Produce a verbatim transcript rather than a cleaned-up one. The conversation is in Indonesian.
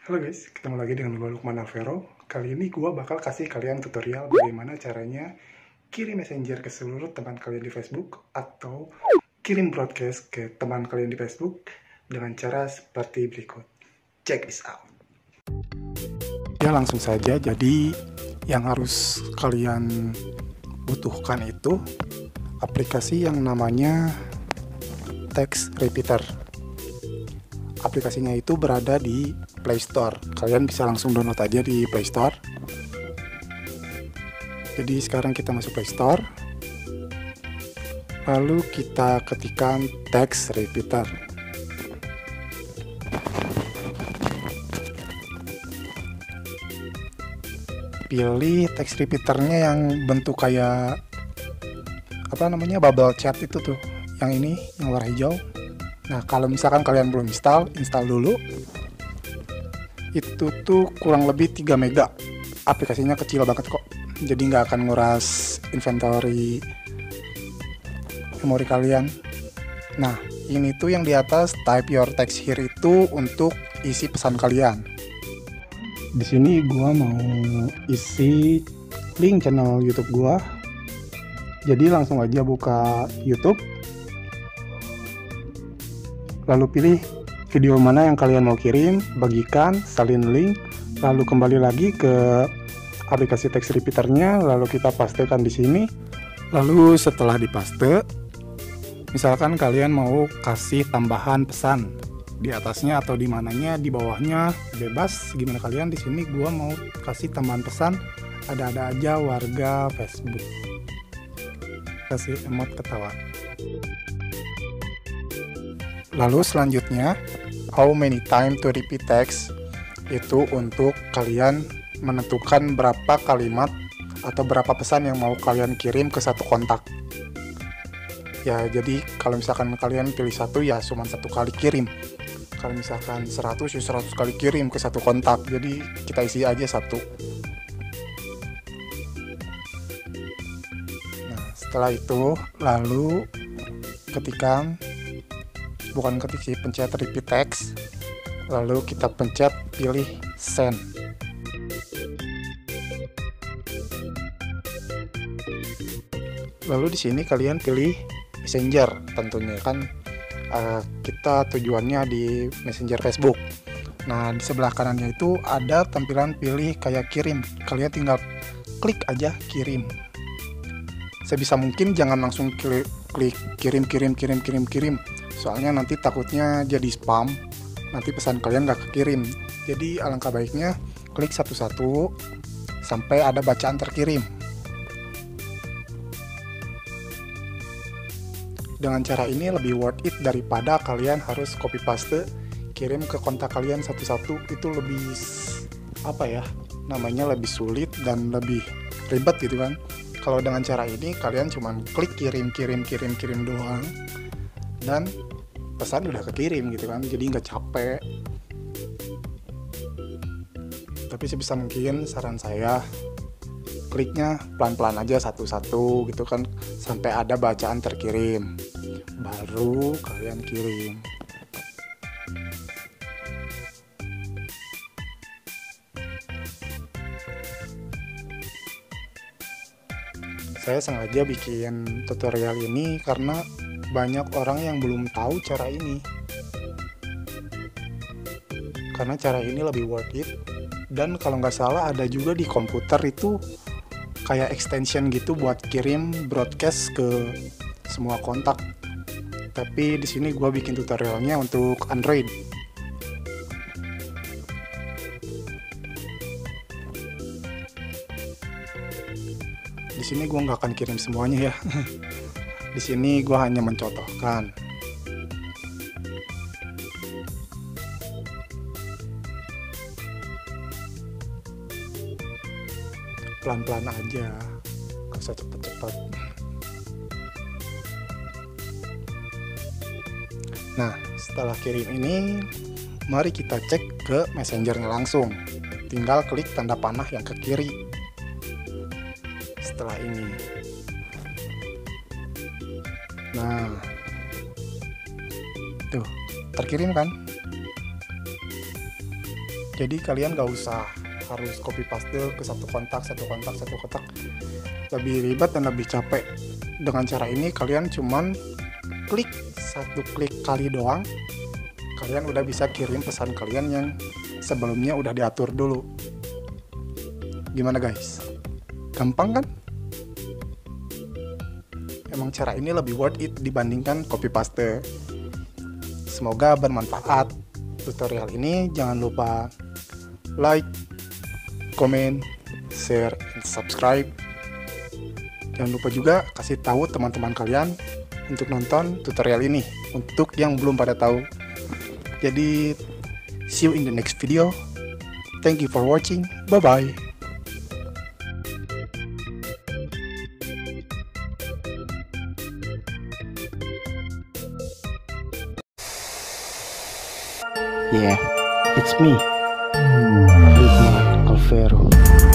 Halo guys, ketemu lagi dengan gue Lukman Alvero. Kali ini gue bakal kasih kalian tutorial bagaimana caranya kirim messenger ke seluruh teman kalian di Facebook atau kirim broadcast ke teman kalian di Facebook dengan cara seperti berikut. Check this out. Ya langsung saja, jadi yang harus kalian butuhkan itu aplikasi yang namanya Text Repeater. Aplikasinya itu berada di Play Store. Kalian bisa langsung download aja di Play Store. Jadi sekarang kita masuk Play Store. Lalu kita ketikkan Text Repeater. Pilih text repeaternya yang bentuk kayak apa namanya bubble chat itu tuh. Yang ini yang warna hijau. Nah, kalau misalkan kalian belum install, install dulu. Itu tuh kurang lebih tiga mega. Aplikasinya kecil banget kok. Jadi nggak akan nguras inventory memori kalian. Nah, ini tuh yang di atas type your text here itu untuk isi pesan kalian. Di sini gua mau isi link channel YouTube gua. Jadi langsung aja buka YouTube. Lalu pilih video mana yang kalian mau kirim, bagikan, salin link, lalu kembali lagi ke aplikasi text repeaternya, lalu kita pastekan di sini. Lalu setelah dipaste, misalkan kalian mau kasih tambahan pesan di atasnya atau di mananya, di bawahnya bebas gimana kalian. Di sini gua mau kasih tambahan pesan, ada-ada aja warga Facebook. Kasih emot ketawa. Lalu selanjutnya, how many time to repeat text, itu untuk kalian menentukan berapa kalimat atau berapa pesan yang mau kalian kirim ke satu kontak. Ya, jadi kalau misalkan kalian pilih satu, ya cuma satu kali kirim. Kalau misalkan seratus, ya seratus kali kirim ke satu kontak. Jadi kita isi aja satu. Nah, setelah itu, lalu ketikkan bukan ketik sih, pencet repeat text, lalu kita pencet pilih send. Lalu di sini kalian pilih messenger, tentunya kan uh, kita tujuannya di messenger Facebook. Nah, di sebelah kanannya itu ada tampilan pilih kayak kirim, kalian tinggal klik aja kirim. Sebisa mungkin jangan langsung klik, klik kirim kirim kirim kirim kirim. Soalnya nanti takutnya jadi spam, nanti pesan kalian gak kekirim. Jadi alangkah baiknya klik satu-satu sampai ada bacaan terkirim. Dengan cara ini lebih worth it daripada kalian harus copy paste, kirim ke kontak kalian satu-satu. Itu lebih apa ya, namanya lebih sulit dan lebih ribet gitu kan. Kalau dengan cara ini kalian cuma klik kirim kirim kirim kirim doang, dan pesan udah kekirim gitu kan, jadi nggak capek. Tapi sebisa mungkin saran saya kliknya pelan-pelan aja satu-satu gitu kan, sampai ada bacaan terkirim baru kalian kirim. Saya sengaja bikin tutorial ini karena banyak orang yang belum tahu cara ini. Karena cara ini lebih worth it. Dan kalau nggak salah ada juga di komputer itu kayak extension gitu buat kirim broadcast ke semua kontak. Tapi di sini gue bikin tutorialnya untuk Android. Di sini gue nggak akan kirim semuanya ya. Di sini gue hanya mencontohkan. Pelan-pelan aja, gak usah cepet-cepet. Nah, setelah kirim ini, mari kita cek ke messengernya langsung. Tinggal klik tanda panah yang ke kiri. Setelah ini. Nah, tuh terkirim kan. Jadi kalian gak usah harus copy paste ke satu kontak, satu kontak, satu kontak. Lebih ribet dan lebih capek. Dengan cara ini kalian cuman klik satu klik kali doang, kalian udah bisa kirim pesan kalian yang sebelumnya udah diatur dulu. Gimana guys? Gampang kan? Emang cara ini lebih worth it dibandingkan copy paste. Semoga bermanfaat tutorial ini. Jangan lupa like, comment, share, and subscribe. Jangan lupa juga kasih tahu teman-teman kalian untuk nonton tutorial ini untuk yang belum pada tahu. Jadi see you in the next video. Thank you for watching. Bye bye. Yeah, it's me, Lukman Alvero.